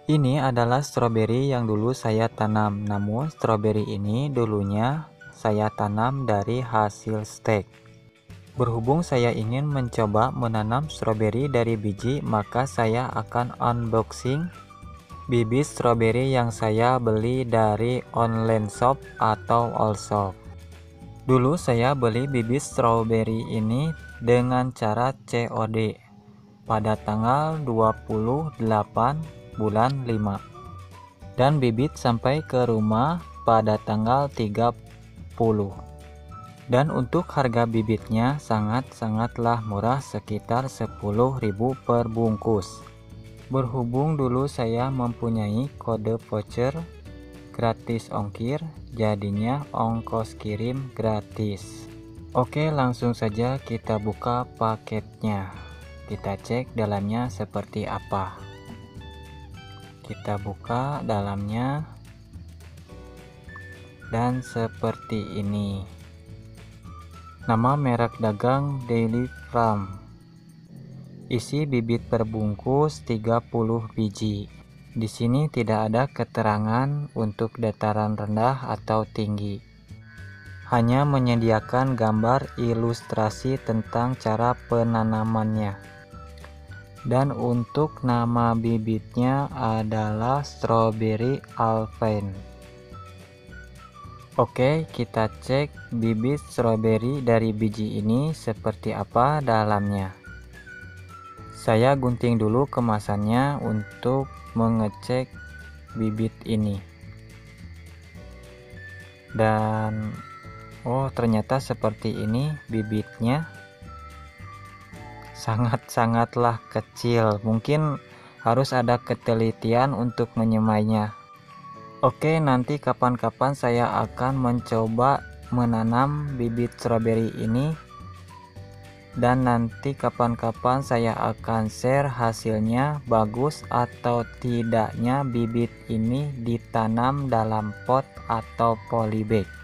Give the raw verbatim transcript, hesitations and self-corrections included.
Ini adalah stroberi yang dulu saya tanam, namun stroberi ini dulunya saya tanam dari hasil stek. Berhubung saya ingin mencoba menanam stroberi dari biji, maka saya akan unboxing bibit stroberi yang saya beli dari online shop atau allshop. Dulu saya beli bibit stroberi ini dengan cara C O D pada tanggal dua puluh delapan bulan lima, dan bibit sampai ke rumah pada tanggal tiga puluh. Dan untuk harga bibitnya sangat-sangatlah murah, sekitar sepuluh ribu per bungkus. Berhubung dulu saya mempunyai kode voucher gratis ongkir, jadinya ongkos kirim gratis. Oke, langsung saja kita buka paketnya. Kita cek dalamnya seperti apa. Kita buka dalamnya, dan seperti ini. Nama merek dagang Daily Farm. Isi bibit per bungkus tiga puluh biji. Di sini tidak ada keterangan untuk dataran rendah atau tinggi. Hanya menyediakan gambar ilustrasi tentang cara penanamannya. Dan untuk nama bibitnya adalah Strawberry Alpine. Oke, kita cek bibit stroberi dari biji ini seperti apa dalamnya. Saya gunting dulu kemasannya untuk mengecek bibit ini. Dan oh, ternyata seperti ini bibitnya. Sangat-sangatlah kecil, mungkin harus ada ketelitian untuk menyemainya. Oke, nanti kapan-kapan saya akan mencoba menanam bibit stroberi ini, dan nanti kapan-kapan saya akan share hasilnya bagus atau tidaknya bibit ini ditanam dalam pot atau polybag.